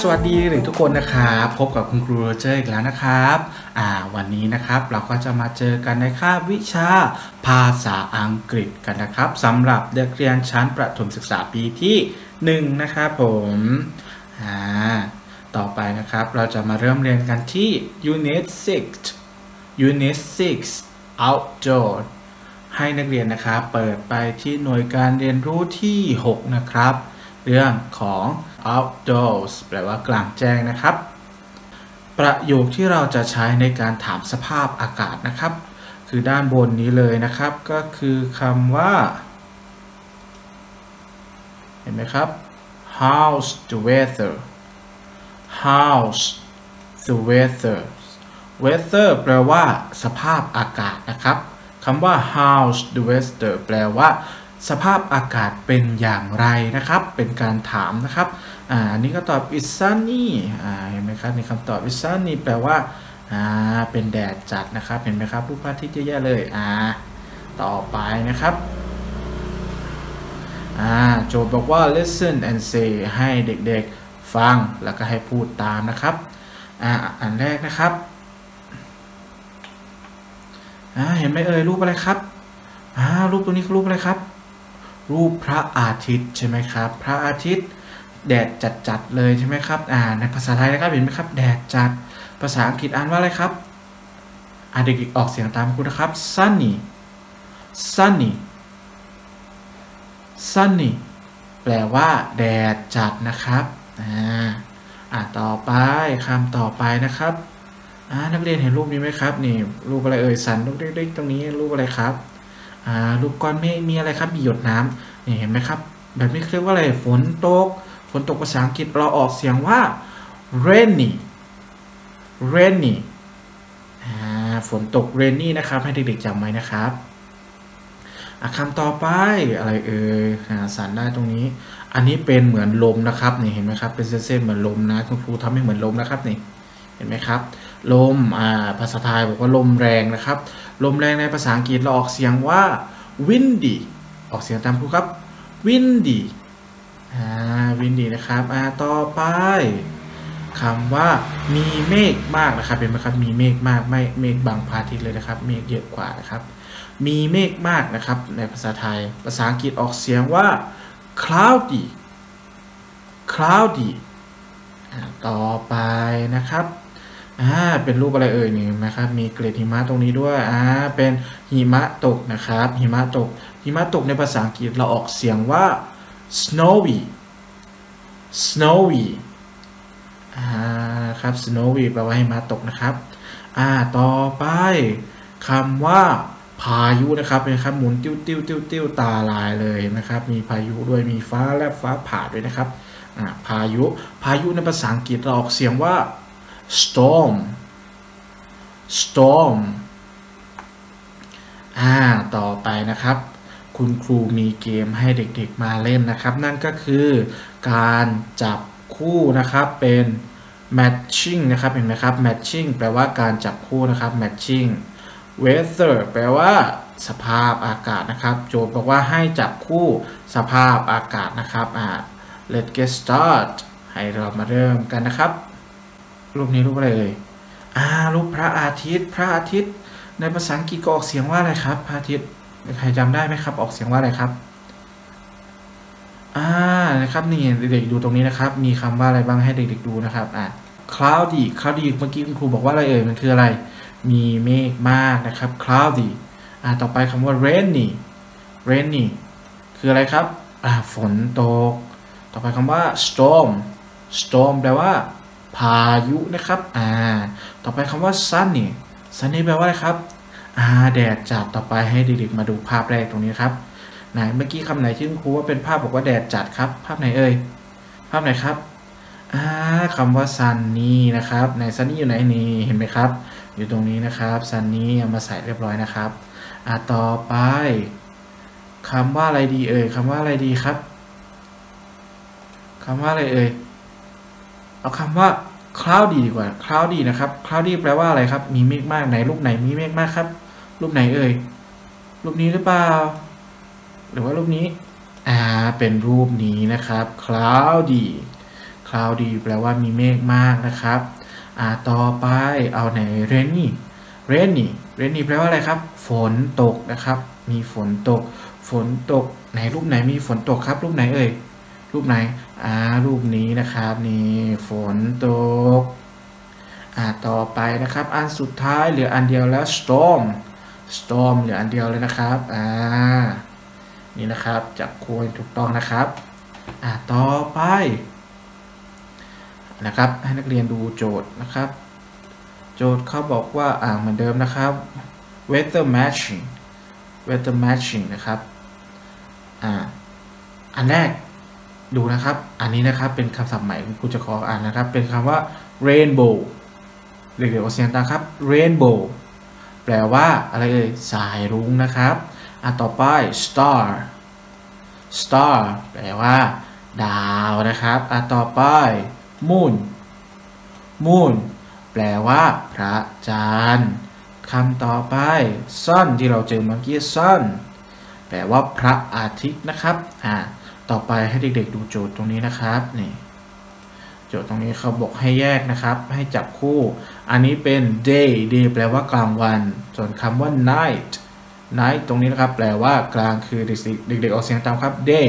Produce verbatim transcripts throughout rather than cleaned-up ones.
สวัสดีหรือทุกคนนะครับพบกับคุณครูโรเจอร์อีกแล้วนะครับอ่าวันนี้นะครับเราก็จะมาเจอกันในคาบวิชาภาษาอังกฤษกันนะครับสำหรับเด็กเรียนชั้นประถมศึกษาปีที่หนึ่งนะครับผมอ่าต่อไปนะครับเราจะมาเริ่มเรียนกันที่ Unit ซิกซ์ Unit ซิกซ์ Outdoor ให้นักเรียนนะครับเปิดไปที่หน่วยการเรียนรู้ที่หกนะครับเรื่องของ outdoors แปลว่ากลางแจ้งนะครับประโยคที่เราจะใช้ในการถามสภาพอากาศนะครับคือด้านบนนี้เลยนะครับก็คือคำว่าเห็นไหมครับ how's the weather how's the weather weather แปลว่าสภาพอากาศนะครับคำว่า how's the weather แปลว่าสภาพอากาศเป็นอย่างไรนะครับเป็นการถามนะครับอ่าอันนี้ก็ตอบ it's sunny อ่าเห็นไหมครับในคำตอบ it's sunny แปลว่าอ่าเป็นแดดจัดนะครับเห็นไหมครับรูปพระอาทิตย์เยอะแยะเลยอ่าต่อไปนะครับอ่าโจทย์บอกว่า listen and say ให้เด็กๆฟังแล้วก็ให้พูดตามนะครับอ่าอันแรกนะครับอ่าเห็นไหมเอ่ยรูปอะไรครับอ่ารูปตัวนี้คือรูปอะไรครับรูปพระอาทิตย์ใช่ไหมครับพระอาทิตย์แดดจัดๆเลยใช่ไหมครับอ่าในภาษาไทยนะครับเห็นไหมครับแดดจัดภาษาอังกฤษอ่านว่าอะไรครับอ่าเด็กๆออกเสียงตามคุณนะครับ sunny sunny sunny แปลว่าแดดจัดนะครับอ่าอ่าต่อไปคำต่อไปนะครับอ่านักเรียนเห็นรูปนี้ไหมครับนี่รูปอะไรเอ่ยสันลูกเล็กๆตรงนี้รูปอะไรครับอ่ารูปก้อนเมฆมีอะไรครับมีหยดน้ำนี่เห็นไหมครับแบบนี้เรียกว่าอะไรฝนตกฝนตกภาษาอังกฤษเราออกเสียงว่า rainy rainy อ่าฝนตก rainy นะครับให้เด็กๆจำไว้นะครับคำต่อไปอะไรเอ่ยสันได้ตรงนี้อันนี้เป็นเหมือนลมนะครับนี่เห็นไหมครับเป็นเส้นๆเหมือนลมนะคุณครูทำให้เหมือนลมนะครับนี่เห็นไหมครับลมอ่าภาษาไทยบอกว่าลมแรงนะครับลมแรงในภาษาอังกฤษเราออกเสียงว่า windy ออกเสียงตามครูครับ windy อ่า windy นะครับอ่าต่อไปคำว่ามีเมฆมากนะครับเป็นไหมครับมีเมฆมากไม่เมฆบังพระอาทิตย์เลยนะครับเมฆเยอะกว่านะครับมีเมฆมากนะครับในภาษาไทยภาษาอังกฤษออกเสียงว่า cloudy cloudy อ่าต่อไปนะครับอ่าเป็นรูปอะไรเอ่ยนี่นะครับมีเกล็ดหิมะตรงนี้ด้วยอ่าเป็นหิมะตกนะครับหิมะตกหิมะตกในภาษาอังกฤษเราออกเสียงว่า snowy snowy อ่าครับ snowy แปลว่าหิมะตกนะครับอ่าต่อไปคำว่าพายุนะครับเป็นครับหมุนติ้วติ้วติ้วติ้วตาลายเลยนะครับมีพายุด้วยมีฟ้าและฟ้าผ่าด้วยนะครับอ่าพายุพายุในภาษาอังกฤษเราออกเสียงว่า storm storm อ่าต่อไปนะครับคุณครูมีเกมให้เด็กๆมาเล่นนะครับนั่นก็คือการจับคู่นะครับเป็น matching นะครับเห็นไหมครับ matching แปลว่าการจับคู่นะครับ matching weather แปลว่าสภาพอากาศนะครับโจทย์บอกว่าให้จับคู่สภาพอากาศนะครับอ่า let's get start ให้เรามาเริ่มกันนะครับรูปนี้รูปอะไรเอ่ยอ่ารูปพระอาทิตย์พระอาทิตย์ในภาษาอังกฤษก็ออกเสียงว่าอะไรครับพระอาทิตย์ใครจำได้ไหมครับออกเสียงว่าอะไรครับอ่านะครับนี่เด็กๆดูตรงนี้นะครับมีคำว่าอะไรบ้างให้เด็กๆดูนะครับอ่า cloudy cloudy เมื่อกี้คุณครูบอกว่าอะไรเอ่ยมันคืออะไรมีเมฆมากนะครับ cloudy อ่าต่อไปคำว่า rainy rainy คืออะไรครับอ่าฝนตกต่อไปคำว่า storm storm แปลว่าพายุนะครับอ่าต่อไปคำว่า sunny sunny แปลว่าอะไรครับอ่าแดดจัดต่อไปให้เด็กๆมาดูภาพแรกตรงนี้ครับไหนเมื่อกี้คำไหนที่คุณครูว่าเป็นภาพบอกว่าแดดจัดครับภาพไหนเอ่ยภาพไหนครับอ่าคำว่า sunny นะครับไหน sunny อยู่ไหนนี่เห็นไหมครับอยู่ตรงนี้นะครับ sunny เอามาใส่เรียบร้อยนะครับอ่าต่อไปคำว่าอะไรดีเอ่ยคำว่าอะไรดีครับคำว่าอะไรเอ่ยเอาคำว่า cloudy ดีกว่า cloudy นะครับ cloudy แปลว่าอะไรครับมีเมฆมากไหนรูปไหนมีเมฆมากครับรูปไหนเอ่ยรูปนี้หรือเปล่าหรือว่ารูปนี้อ่าเป็นรูปนี้นะครับ cloudy cloudy แปลว่ามีเมฆมากนะครับอ่าต่อไปเอาไหน rainy rainy rainy แปลว่าอะไรครับฝนตกนะครับมีฝนตกฝนตกไหนรูปไหนมีฝนตกครับรูปไหนเอ่ยรูปไหนอ่ารูปนี้นะครับนี่ฝนตกอ่าต่อไปนะครับอันสุดท้ายเหลืออันเดียวแล้ว storm storm เหลืออันเดียวเลยนะครับอ่านี่นะครับจับคู่ถูกต้องนะครับอ่าต่อไปนะครับให้นักเรียนดูโจทย์นะครับโจทย์เขาบอกว่าอ่าเหมือนเดิมนะครับ weather matching weather matching นะครับอ่าอันแรกดูนะครับอันนี้นะครับเป็นคำศัพท์ใหม่คุณครูจะขออ่านนะครับเป็นคำว่า rainbow เรียกๆออกเสียงตามครับ rainbow แปลว่าอะไรเอ่ยสายรุ้งนะครับอ่ะต่อไป star star แปลว่าดาวนะครับอ่ะต่อไป moon moon แปลว่าพระจันทร์คำต่อไป sun ที่เราเจอเมื่อกี้ sun แปลว่าพระอาทิตย์นะครับอ่าต่อไปให้เด็กๆดูโจทย์ตรงนี้นะครับนี่โจทย์ตรงนี้เขาบอกให้แยกนะครับให้จับคู่อันนี้เป็น day day แปลว่ากลางวันส่วนคำว่า night night ตรงนี้นะครับแปลว่ากลางคืนเด็กๆออกเสียงตามครับ day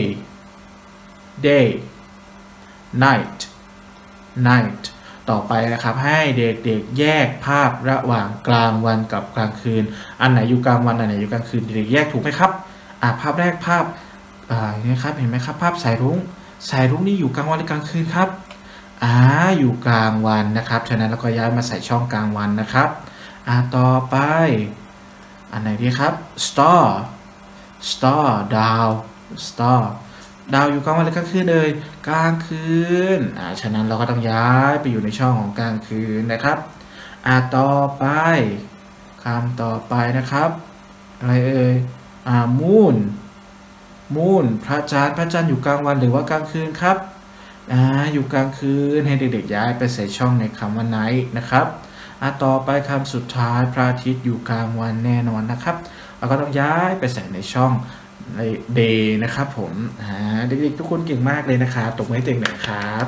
day night night ต่อไปนะครับให้เด็กๆแยกภาพระหว่างกลางวันกับกลางคืนอันไหนอยู่กลางวันอันไหนอยู่กลางคืนเด็กๆแยกถูกไหมครับอ่าภาพแรกภาพอ่าอย่างนี้ครับเห็นไหมครับภาพสายรุ้งสายรุ้งนี่อยู่กลางวันหรือกลางคืนครับอ่าอยู่กลางวันนะครับฉะนั้นเราก็ย้ายมาใส่ช่องกลางวันนะครับอ่าต่อไปอันไหนดีครับ star star ดาว star ดาวอยู่กลางวันหรือกลางคืนเลยกลางคืนอ่าฉะนั้นเราก็ต้องย้ายไปอยู่ในช่องของกลางคืนนะครับอ่าต่อไปคำต่อไปนะครับอะไรเอ่ยอ่า moon moon พระจันทร์พระจันทร์อยู่กลางวันหรือว่ากลางคืนครับอ่าอยู่กลางคืนให้เด็กๆย้ายไปใส่ช่องในคำว่า night นะครับอ่าต่อไปคำสุดท้ายพระอาทิตย์อยู่กลางวันแน่นอนนะครับเราก็ต้องย้ายไปใส่ในช่องใน day นะครับผมอ่าเด็กๆทุกคนเก่งมากเลยนะครับตบมือให้เด็กหน่อยครับ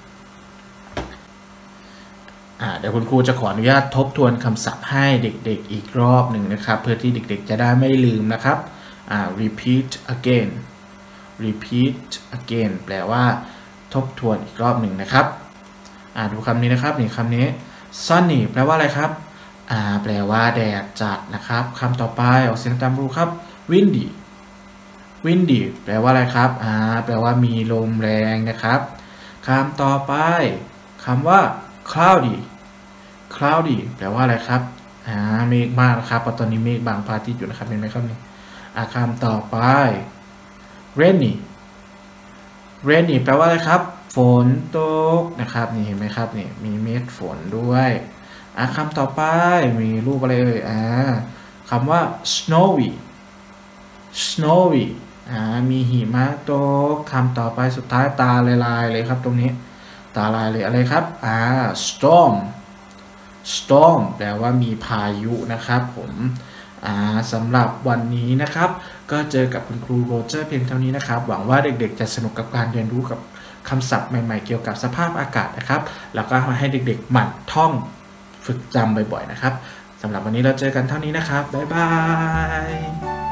อ่าเดี๋ยวคุณครูจะขออนุญาตทบทวนคำศัพท์ให้เด็กๆอีกรอบหนึ่งนะครับเพื่อที่เด็กๆจะได้ไม่ลืมนะครับอ่า repeat again repeat again แปลว่าทบทวนอีกรอบหนึ่งนะครับอ่าดูคำนี้นะครับนี่คำนี้ sunny แปลว่าอะไรครับอ่าแปลว่าแดดจัดนะครับคำต่อไปออกเสียงตามรูครับ windy windy แปลว่าอะไรครับอ่าแปลว่ามีลมแรงนะครับคำต่อไปคำว่า cloudy cloudy แปลว่าอะไรครับอ่าเมฆมากนะครับเพราะตอนนี้เมฆบางพระอาทิตย์อยู่นะครับเห็นไหมครับนี่อ่าคำต่อไป rainy rainy แปลว่าอะไรครับฝนตกนะครับนี่เห็นไหมครับนี่มีเม็ดฝนด้วยอ่าคำต่อไปมีรูปอะไรเอ่ยอ่าคำว่า snowy snowy อ่ามีหิมะตกคำต่อไปสุดท้ายตาลายๆเลยครับตรงนี้ตาลายเลยอะไรครับอ่า storm storm แปลว่ามีพายุนะครับผมอ่าสำหรับวันนี้นะครับก็เจอกับคุณครูโรเจอร์เพียงเท่านี้นะครับหวังว่าเด็กๆจะสนุกกับการเรียนรู้กับคำศัพท์ใหม่ๆเกี่ยวกับสภาพอากาศนะครับแล้วก็ให้เด็กๆหมั่นท่องฝึกจำบ่อยๆนะครับสำหรับวันนี้เราเจอกันเท่านี้นะครับบ๊ายบาย